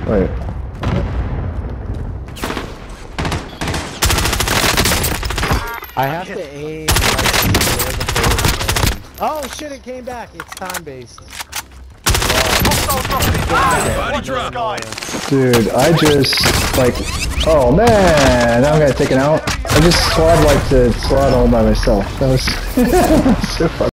Wait. I have to aim like where the bullet lands. Oh shit! It came back. It's time based. Dude, I just like. Oh man, now I'm gonna take it out. I just squad wiped the squad all by myself. That was so fucking.